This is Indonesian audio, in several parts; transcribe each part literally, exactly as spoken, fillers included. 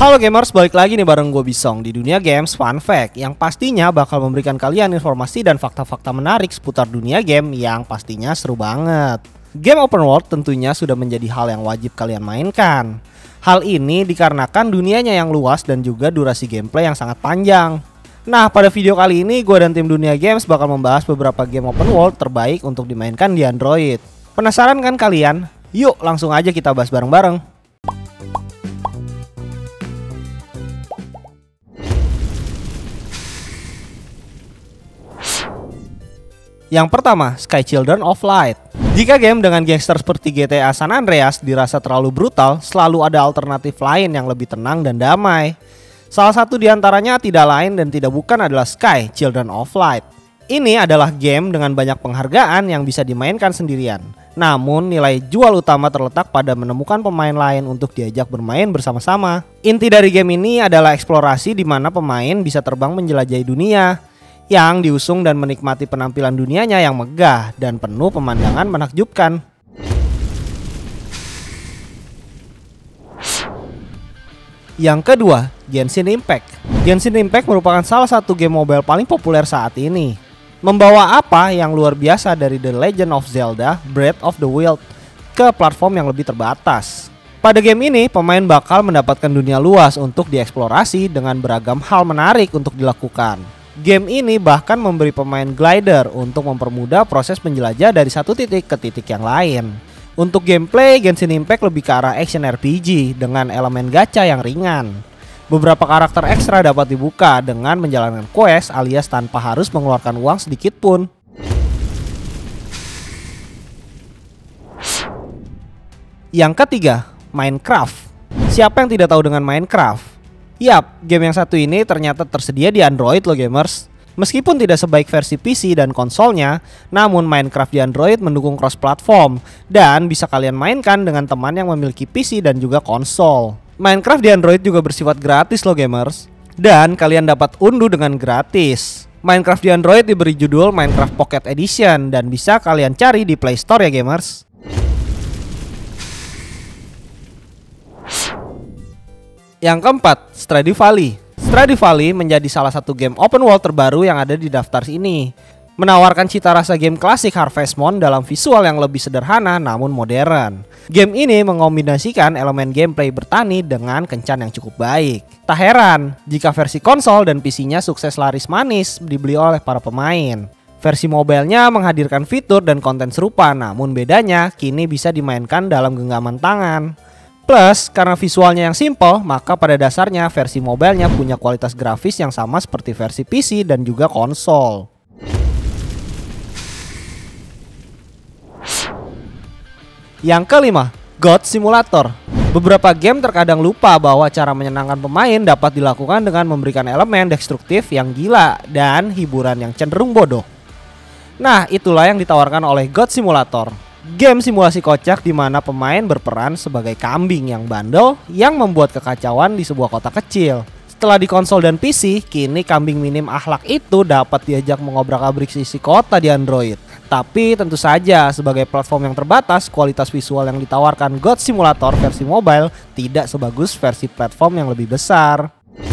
Halo gamers, balik lagi nih bareng gue Bisong di Dunia Games Fun Fact, yang pastinya bakal memberikan kalian informasi dan fakta-fakta menarik seputar dunia game yang pastinya seru banget. Game open world tentunya sudah menjadi hal yang wajib kalian mainkan. Hal ini dikarenakan dunianya yang luas dan juga durasi gameplay yang sangat panjang. Nah, pada video kali ini gue dan tim Dunia Games bakal membahas beberapa game open world terbaik untuk dimainkan di Android. Penasaran kan kalian? Yuk langsung aja kita bahas bareng-bareng. Yang pertama, Sky Children of Light. Jika game dengan gangster seperti G T A San Andreas dirasa terlalu brutal, selalu ada alternatif lain yang lebih tenang dan damai. Salah satu di antaranya tidak lain dan tidak bukan adalah Sky Children of Light. Ini adalah game dengan banyak penghargaan yang bisa dimainkan sendirian. Namun nilai jual utama terletak pada menemukan pemain lain untuk diajak bermain bersama-sama. Inti dari game ini adalah eksplorasi di mana pemain bisa terbang menjelajahi dunia, yang diusung dan menikmati penampilan dunianya yang megah dan penuh pemandangan menakjubkan. Yang kedua, Genshin Impact. Genshin Impact merupakan salah satu game mobile paling populer saat ini. Membawa apa yang luar biasa dari The Legend of Zelda Breath of the Wild ke platform yang lebih terbatas. Pada game ini, pemain bakal mendapatkan dunia luas untuk dieksplorasi dengan beragam hal menarik untuk dilakukan. Game ini bahkan memberi pemain glider untuk mempermudah proses menjelajah dari satu titik ke titik yang lain. Untuk gameplay, Genshin Impact lebih ke arah action R P G dengan elemen gacha yang ringan. Beberapa karakter ekstra dapat dibuka dengan menjalankan quest alias tanpa harus mengeluarkan uang sedikit pun. Yang ketiga, Minecraft. Siapa yang tidak tahu dengan Minecraft? Yap, game yang satu ini ternyata tersedia di Android loh gamers. Meskipun tidak sebaik versi P C dan konsolnya, namun Minecraft di Android mendukung cross platform dan bisa kalian mainkan dengan teman yang memiliki P C dan juga konsol. Minecraft di Android juga bersifat gratis loh gamers, dan kalian dapat unduh dengan gratis. Minecraft di Android diberi judul Minecraft Pocket Edition dan bisa kalian cari di Play Store ya gamers. Yang keempat, Stardew Valley. Stardew Valley menjadi salah satu game open world terbaru yang ada di daftar ini. Menawarkan cita rasa game klasik Harvest Moon dalam visual yang lebih sederhana namun modern. Game ini mengombinasikan elemen gameplay bertani dengan kencan yang cukup baik. Tak heran jika versi konsol dan P C-nya sukses laris manis dibeli oleh para pemain. Versi mobilenya menghadirkan fitur dan konten serupa, namun bedanya kini bisa dimainkan dalam genggaman tangan. Plus, karena visualnya yang simple, maka pada dasarnya versi mobilenya punya kualitas grafis yang sama seperti versi P C dan juga konsol. Yang kelima, God Simulator. Beberapa game terkadang lupa bahwa cara menyenangkan pemain dapat dilakukan dengan memberikan elemen destruktif yang gila dan hiburan yang cenderung bodoh. Nah, itulah yang ditawarkan oleh God Simulator. Game simulasi kocak di mana pemain berperan sebagai kambing yang bandel yang membuat kekacauan di sebuah kota kecil. Setelah di konsol dan P C, kini kambing minim akhlak itu dapat diajak mengobrak-abrik sisi kota di Android. Tapi tentu saja sebagai platform yang terbatas, kualitas visual yang ditawarkan God Simulator versi mobile tidak sebagus versi platform yang lebih besar.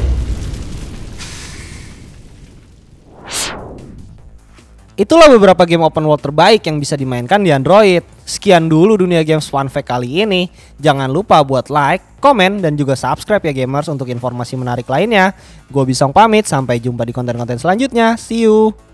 Itulah beberapa game open world terbaik yang bisa dimainkan di Android. Sekian dulu Dunia Games Fun Fact kali ini. Jangan lupa buat like, komen, dan juga subscribe ya gamers untuk informasi menarik lainnya. Gue Bisong pamit, sampai jumpa di konten-konten selanjutnya. See you!